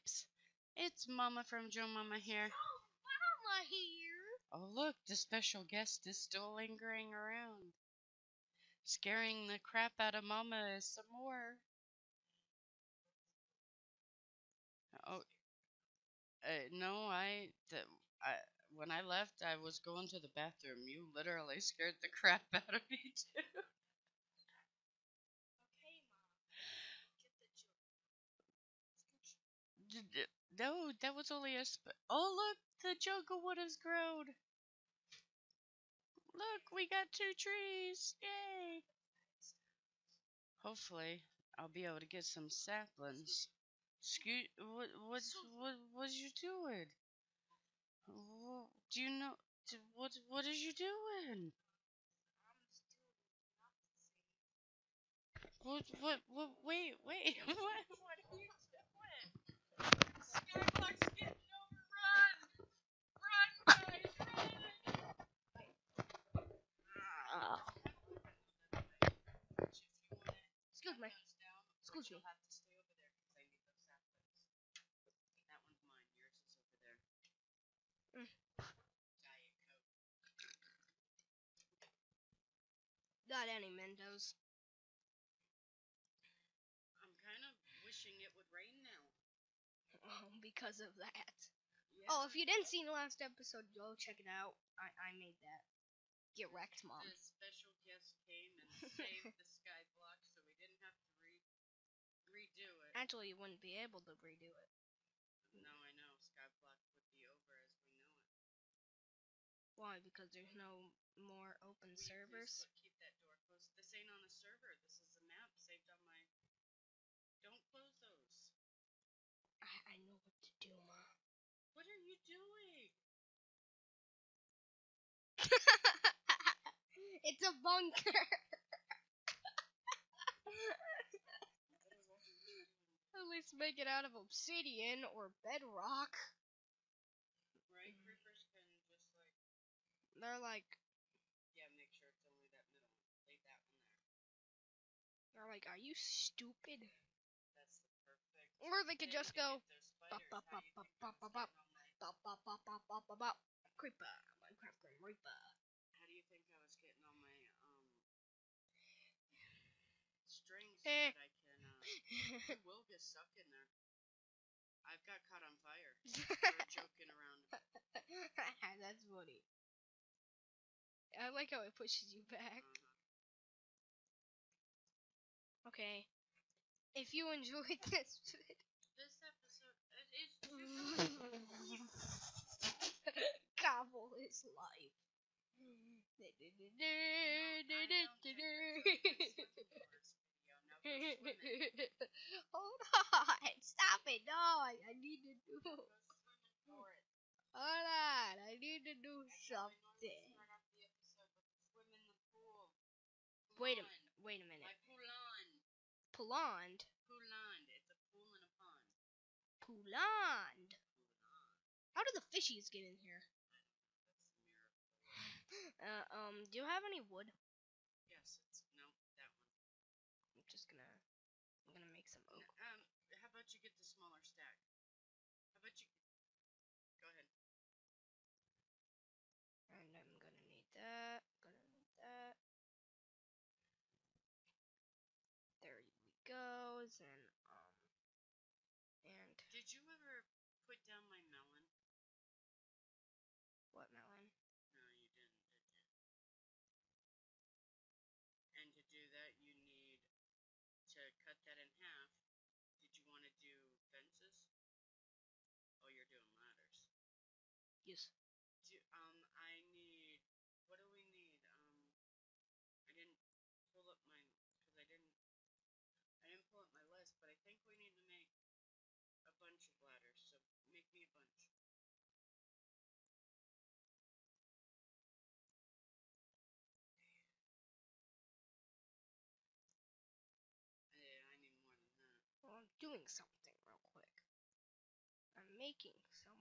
peeps. It's Mama from Joe Mama here. Mama here. Oh, look, the special guest is still lingering around. Scaring the crap out of Mama some more. Oh, no, when I left, I was going to the bathroom. You literally scared the crap out of me, too. Okay, Mom. No, that was only Oh, look, the jungle wood has grown. Look, we got 2 trees. Yay. Hopefully, I'll be able to get some saplings. What you doing? Do you know, what is you doing? Wait, what are you doing? Skyblock's getting overrun. Run, guys, run. Excuse me. Excuse me. You'll have to stay over there because I need those saplings. That one's mine. Yours is over there. Diet Coke. Got any Mentos? I'm kind of wishing it would rain now. Because of that. Yeah. Oh, if you didn't see the last episode, go check it out. I made that. Get wrecked, Mom. The special guest came and saved the sky block, so we didn't have to redo it. Actually, you wouldn't be able to redo it. No, I know. Skyblock would be over as we know it. Why? Because there's no more open servers? Keep that door closed. This ain't on a server. This is a map saved on my... Don't close those. I know what to do, Ma. What are you doing? It's a bunker. At least make it out of obsidian or bedrock. Right? Creepers can just like... They're like... Yeah, make sure it's only that middle one. Leave that one there. They're like, are you stupid? That's the perfect... Or they could just go... Creeper. Minecraft Reaper. How do you think I was getting all my, strings so that I can, I will get stuck in there. I've got caught on fire. We're joking around. That's funny. I like how it pushes you back. Okay. If you enjoyed this episode, it's Cobble is life. Hold on. Stop it. No, I need to do... Hold on. I need to do something. Wait a minute. Like Pouland. Pouland? Pouland. It's a pool in a pond. Pouland. How did the fishies get in here? Do you have any wood? Yes, no, that one. I'm gonna make some oak. How about you get the smaller stack? How about you... Go ahead. And I'm gonna need that. There we go. And did you ever put down my melon? What melon? No, you didn't, did you? And to do that, you need to cut that in half. Did you want to do fences? Oh, you're doing ladders. Yes. I need... What do we need? I didn't pull up my... Because I didn't pull up my list, but I think we need to make a bunch of ladders, so make me a bunch. Yeah, I need more than that. Well, I'm doing something real quick. I'm making something.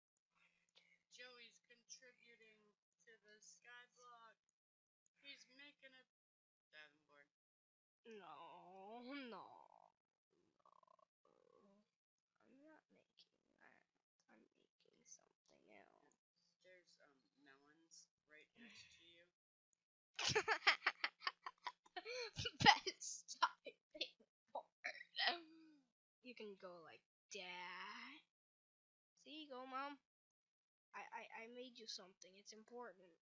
Joey's contributing to the skyblock. He's No, no. I'm not making that. I'm making something else. There's melons right next to you. Best typing board. You can go like that. See, go, Mom. I made you something. It's important.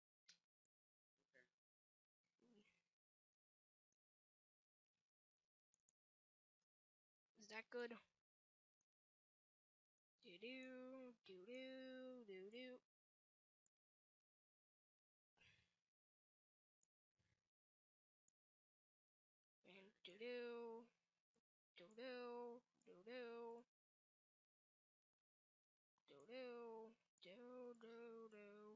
Is that good? Do do do do do do. And do do do do do do do do do do do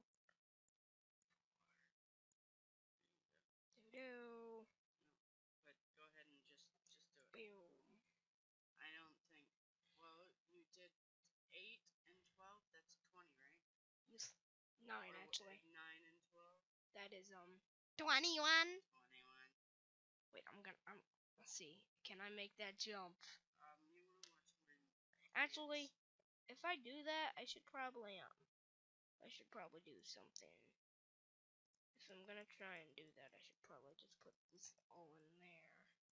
do. But go ahead and just do it. Boom. I don't think. Well, you did 8 and 12. That's 20, right? Yes. 9 Or actually. 9 and 12. That is 21. 21. Wait, let's see. Can I make that jump? You want to watch my Actually, if I do that, I should probably do something. If I'm gonna try and do that, I should probably just put this all in there.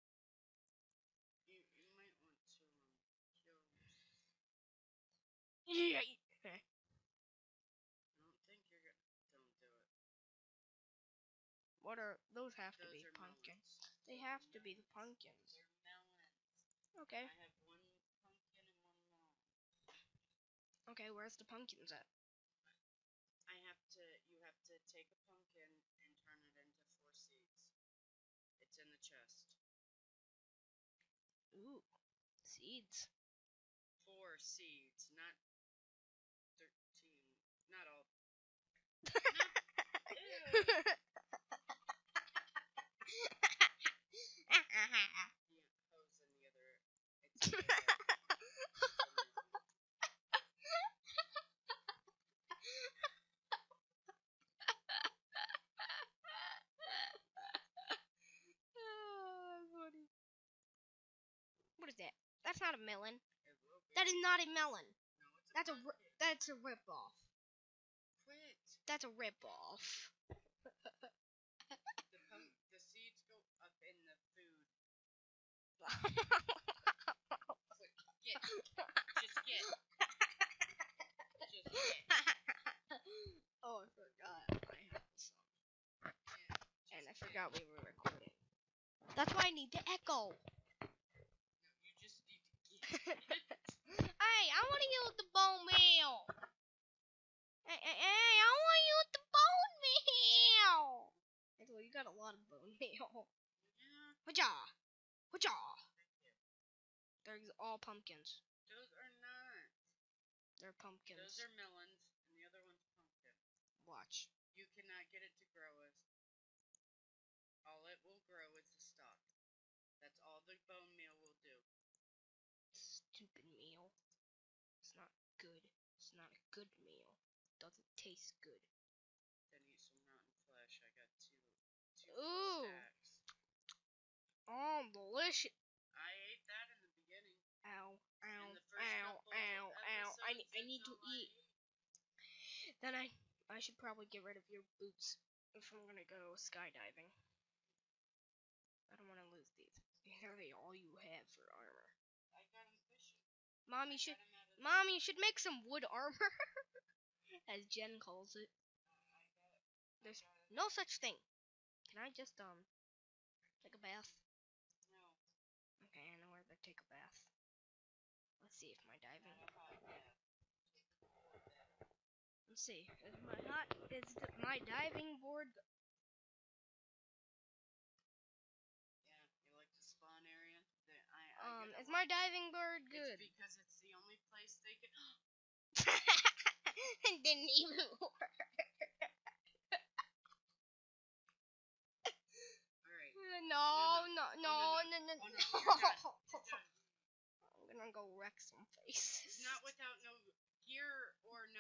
You might want to kill. Yeah. I don't think you're gonna. Don't do it. What are those? Have to Those be are pumpkins. melons. They have to be the pumpkins. They're melons. Okay. I have one pumpkin and one melon. Okay, where's the pumpkins at? You have to take a pumpkin and turn it into 4 seeds. It's in the chest. Ooh, seeds. 4 seeds, not 13. Not all. Yeah, hose in the other. It's okay. What is that? That's not a melon. It will be. That is not a melon. No, it's pumpkin. That's a ripoff. Quit. That's a ripoff. The seeds go up in the food. Get. Just get. Just get. Oh, I forgot. I have some. And I forgot we were recording. That's why I need the echo. No, you just need to get. Hey, I want to use the bone meal. Hey, I want to use the bone meal. Well, you got a lot of bone meal. Yeah. Whatcha? They're all pumpkins. Those are not. They're pumpkins. Those are melons, and the other one's pumpkin. Watch. You cannot get it to grow as. All it will grow is the stalk. That's all the bone meal will do. Stupid meal. It's not good. It's not a good meal. It doesn't taste good. Then eat some rotten flesh. I got two Ooh. stacks. Oh, delicious. I ate that in the beginning. Ow, ow, In the first ow, couple ow, ow. episodes, I need to that's all eat. Then I should probably get rid of your boots if I'm gonna go skydiving. I don't want to lose these. These are all you have for armor. I got him fishing. Mom, you should make some wood armor, as Jen calls it. There's no such thing. Can I just take a bath? No. Okay, I know where to take a bath. Let's see if my diving. Let's see. Is my diving board? Yeah, you like the spawn area? Is my diving board good? It's because it's the only place they can. It didn't even work. Alright. No. Oh, no, you're done. I'm gonna go wreck some faces. It's not without no gear or no.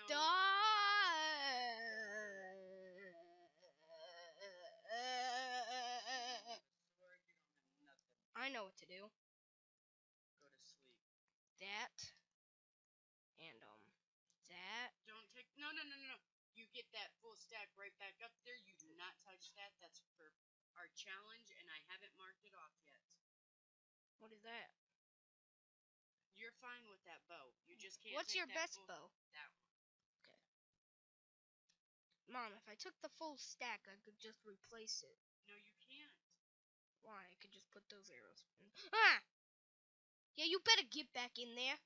know what to do. Go to sleep. That. And, that. Don't take... No. You get that full stack right back up there. You do not touch that. That's for our challenge, and I haven't marked it off yet. What is that? You're fine with that bow. You just can't What's take your that best full... bow? That one. Okay. Mom, if I took the full stack, I could just replace it. No, you can't. Why? I could just put those arrows in. Ah! Yeah, you better get back in there.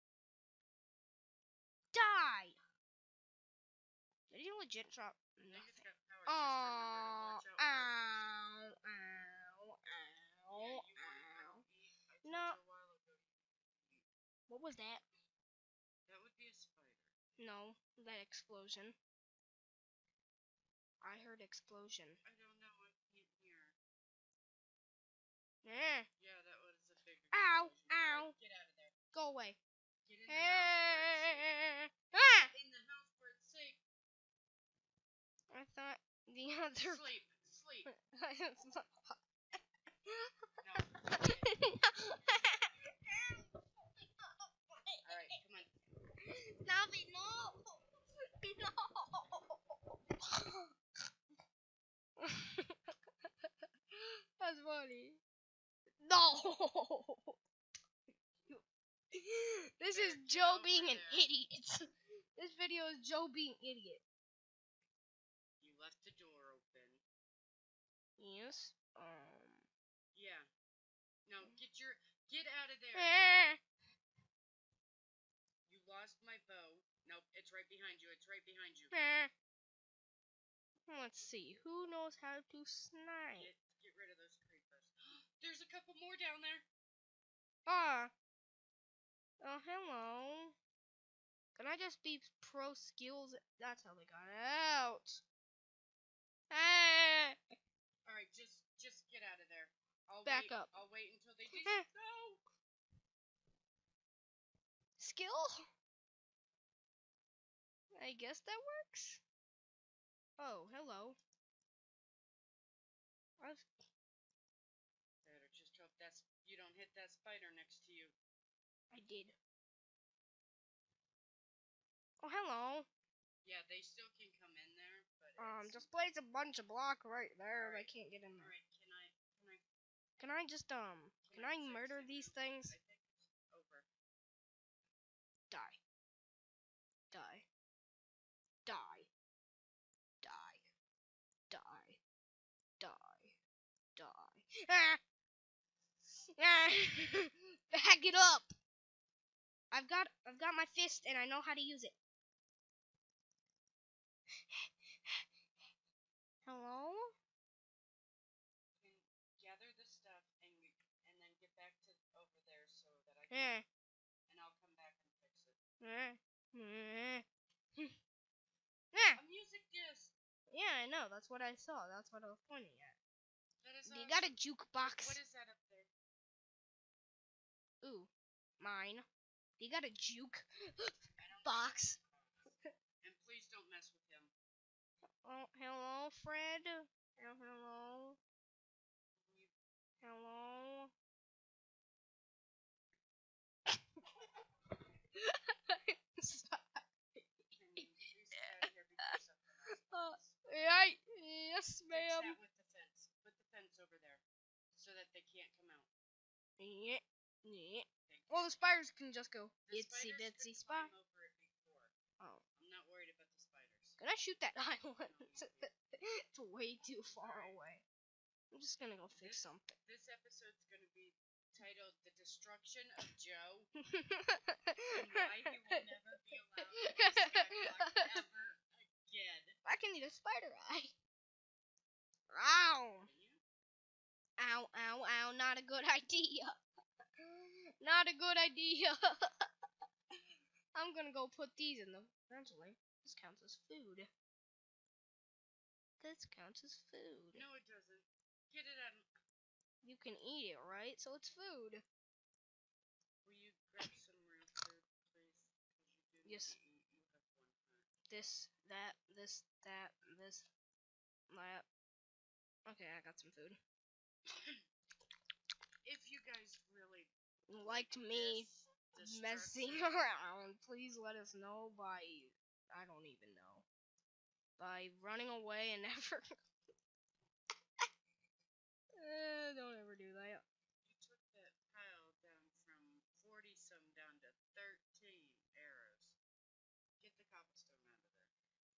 Die! Did you legit drop I think it's nothing? got power. Oh, Just remember to watch ow, out for... ow, Yeah, ow, you want to ow. go eat. I told No. you a while ago. What was that? That would be a spider. No, that explosion. I heard explosion. I don't know. I can't hear. Eh. Yeah, that was a big Ow, explosion. ow. Alright, get out of there. Go away. Get in the house where it's safe. Ah! Get in the house where it's safe. I thought the other. Sleep. Sleep. No. Alright, come on. Stop it, no! No! That's funny. No! This is Joe being an idiot. This video is Joe being idiot. You left the door open. Yes. Yeah. No, get out of there. You lost my bow. Nope, it's right behind you. It's right behind you. Let's see. Who knows how to snipe? Get rid of those creepers. There's a couple more down there. Ah. Oh, hello. Can I just be pro skills? That's how they got out. Ah. Alright, just get out of there. Back up. I'll wait until they do. No. Skill? I guess that works. Oh, hello. Better just hope you don't hit that spider next to you. I did. Oh, hello. Yeah, they still can come in there, but Just place a bunch of block right there. Alright. They can't get in there. Alright, Can I just can I murder these things? I think it's over. Die. Die. Die. Die. Die. Die. Die. Ah! Ah! Back it up. I've got my fist and I know how to use it. Hello? Gather the stuff and then get back to over there so that I Yeah. and I'll come back and fix it. Yeah. A music disc. Yeah, I know. That's what I saw. That's what I was pointing at. That is You awesome. got a jukebox. What is that up there? Ooh, mine. You got a juke I don't box. And please don't mess with him. Oh, hello, Fred. Oh, hello. Hello. Right. Yes, ma'am. Fix that with the fence. Put the fence over there so that they can't come out. Yeah. Yeah. Well, the spiders can just go The itsy spiders bitsy could spot. climb over it before. Oh. I'm not worried about the spiders. Can I shoot that island? It's way too far away. I'm just gonna go fix something. This episode's gonna be titled "The Destruction of Joe" and why he will never be allowed to use Skyblock ever again. I can need a spider eye. Ow. Ow, ow, ow. Not a good idea. Not a good idea. I'm gonna go put these in them eventually. This counts as food. This counts as food. No, it doesn't. Get it out. You can eat it, right? So it's food. Will you grab some real food, please? Because you do Yes. need to eat. You have 1 heart. This, that, this, that, this, that. Okay, I got some food. if you guys really Liked me this messing destruction, around, please let us know by, I don't even know, by running away and never. Don't ever do that. you took that pile down from 40 some down to 13 arrows. Get the cobblestone out of there.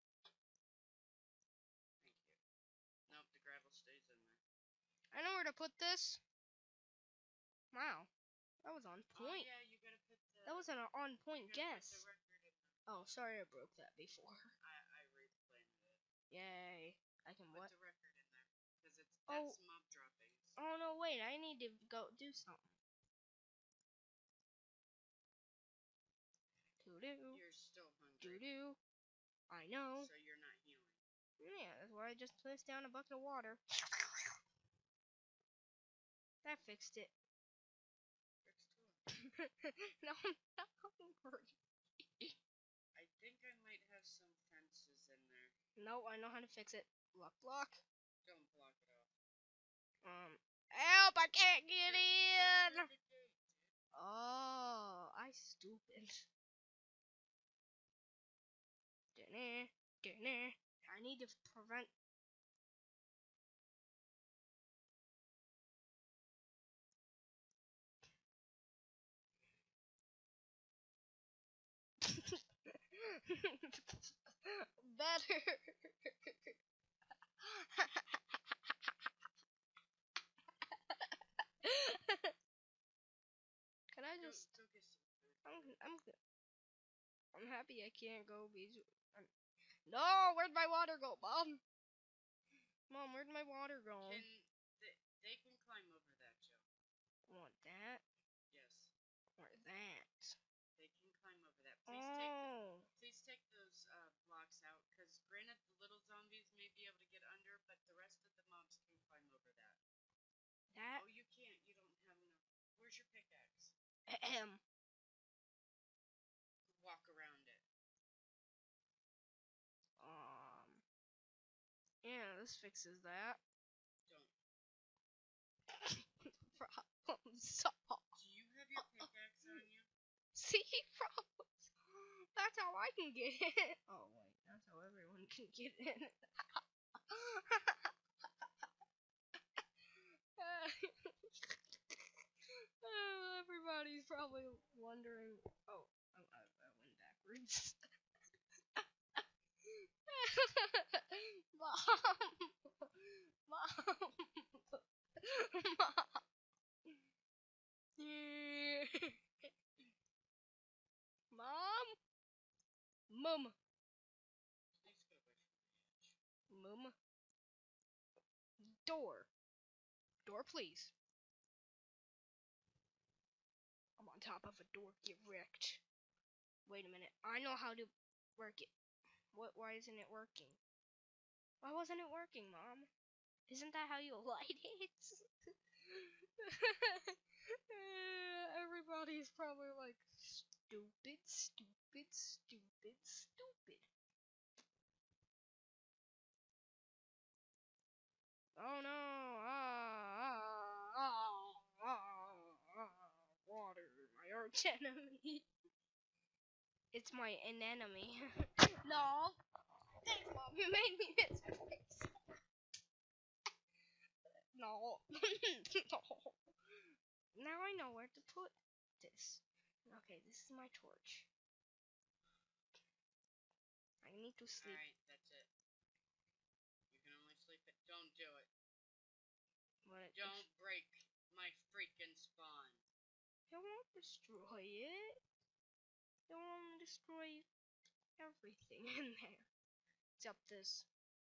Thank you. Nope, the gravel stays in there. I know where to put this. Wow, that was on Oh point. yeah, you gotta put the. That was an on point you gotta guess. Put the record in there. Oh, sorry I broke that before. I replanted it. Yay. I can Put what? the record in there because it's Oh. that's mob droppings. Oh no, wait, I need to go do something. Doo-doo. You're still hungry. Doo-doo. I know. So you're not healing. Yeah, that's why I just placed down a bucket of water. That fixed it. No, I'm not hungry. I think I might have some fences in there. No, I know how to fix it. Block. Don't block it off. Help! I can't get in! Through the gate. Oh, I stupid. I need to prevent. Better. Can I just? Go get some food. I'm happy I can't go no, where'd my water go, Mom? Mom, where'd my water go? They can climb over that, Joe. Want that? Yes. Or that? They can climb over that. Please take those blocks out, because granted the little zombies may be able to get under, but the rest of the mobs can climb over that. That? Oh, you can't. You don't have enough. Where's your pickaxe? Walk around it. Yeah, this fixes that. Don't. Problem solved. Do you have your pickaxe on you? See, problems. That's how I can get in. Oh wait, that's how everyone can get in. Everybody's probably wondering. Oh, I went backwards. Mom. Mom. Mum. Please get away from the edge. Mum. Door. Door, please. I'm on top of a door. Get wrecked. Wait a minute. I know how to work it. Why isn't it working? Why wasn't it working, Mom? Isn't that how you light it? Everybody's probably like, stupid. Oh no! Water, my arch enemy. It's my anemone. No! Thanks, Mom, you made me miss your face. No. No. Now I know where to put this. Okay, this is my torch. I need to sleep. Alright, that's it. You can only sleep it. Don't do it. What? Don't break my freaking spawn. I won't destroy it. I won't destroy everything in there. Except this.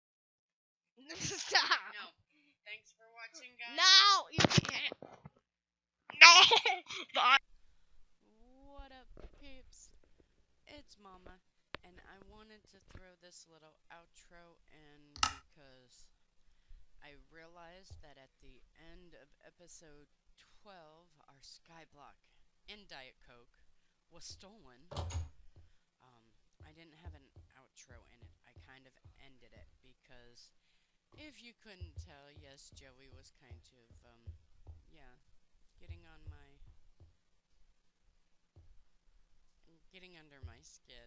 Stop! No. Thanks for watching, guys. No! You can't. No! What up, peeps? It's Mama, and I wanted to throw this little outro in because I realized that at the end of episode 12, our Skyblock and Diet Coke was stolen. I didn't have an outro in it. I kind of ended it because if you couldn't tell, yes, Joey was kind of, yeah, getting under my skin.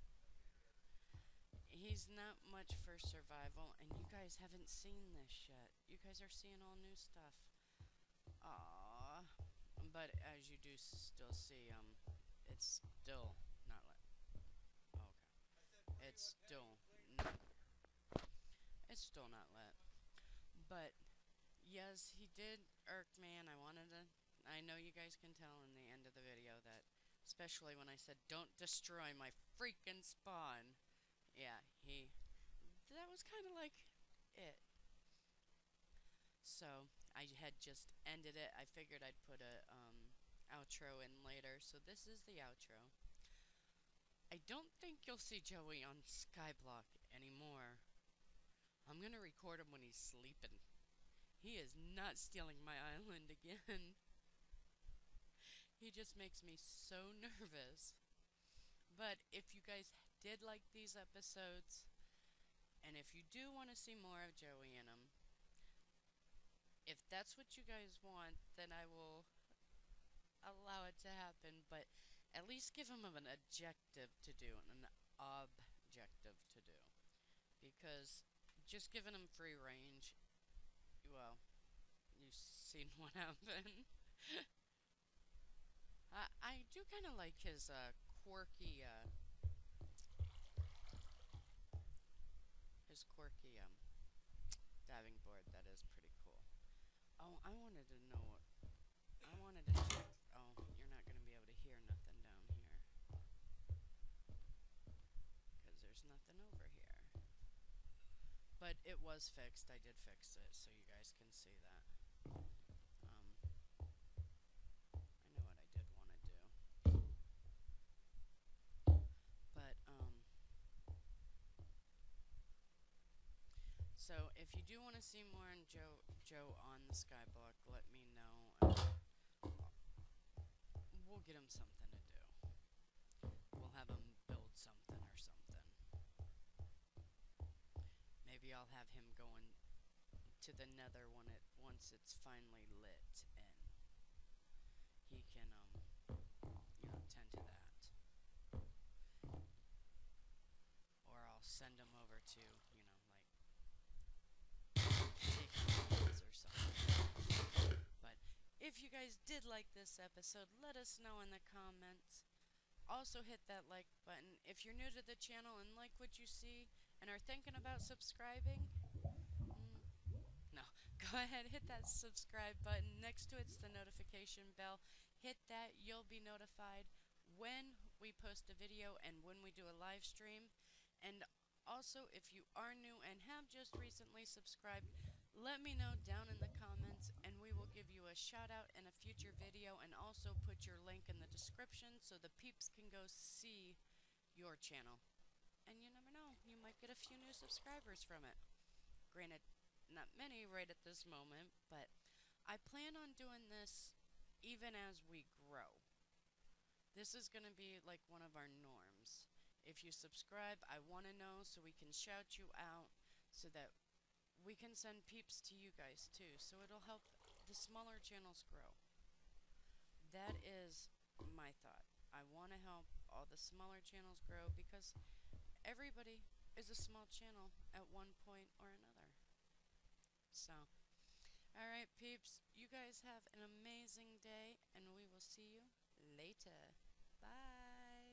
He's not much for survival, and you guys haven't seen this yet. You guys are seeing all new stuff. Aww. But as you do still see, it's still not lit. Oh, okay. Not, it's still not lit. But yes, he did irk me, and I know you guys can tell in the end of the video that, especially when I said, don't destroy my freaking spawn. Yeah, that was kind of like it. So I had just ended it. I figured I'd put a outro in later. So this is the outro. I don't think you'll see Joey on Skyblock anymore. I'm gonna record him when he's sleeping. He is not stealing my island again. He just makes me so nervous. But if you guys did like these episodes, and if you do want to see more of Joey in them, if that's what you guys want, then I will allow it to happen. But at least give him an objective to do and an objective to do. Because just giving him free range, well, you've seen what happened. I do kind of like his quirky diving board. That is pretty cool. Oh, I wanted to know what I wanted to check. Oh, you're not gonna be able to hear nothing down here because there's nothing over here. But it was fixed. I did fix it, so you guys can see that. I know what I did want to do. But so if you do want to see more on Joe on the Skyblock, let me know. We'll get him something to do. We'll have him build something or something. Maybe I'll have him going to the Nether once it's finally lit, and he can tend to that. Or I'll send him over to take or something. But if you guys did like this episode, let us know in the comments. Also hit that like button. If you're new to the channel and like what you see and are thinking about subscribing, no, go ahead, hit that subscribe button. Next to it's the notification bell. Hit that, you'll be notified when we post a video and when we do a live stream. And also, if you are new and have just recently subscribed, let me know down in the comments and we will give you a shout out in a future video, and also put your link in the description so the peeps can go see your channel. And you never know, you might get a few new subscribers from it. Granted, not many right at this moment, but I plan on doing this even as we grow. This is going to be like one of our norms. If you subscribe, I want to know so we can shout you out, so that we can send peeps to you guys too, so it'll help the smaller channels grow. That is my thought. I want to help all the smaller channels grow because everybody is a small channel at one point or another. So, alright peeps, you guys have an amazing day, and we will see you later. Bye!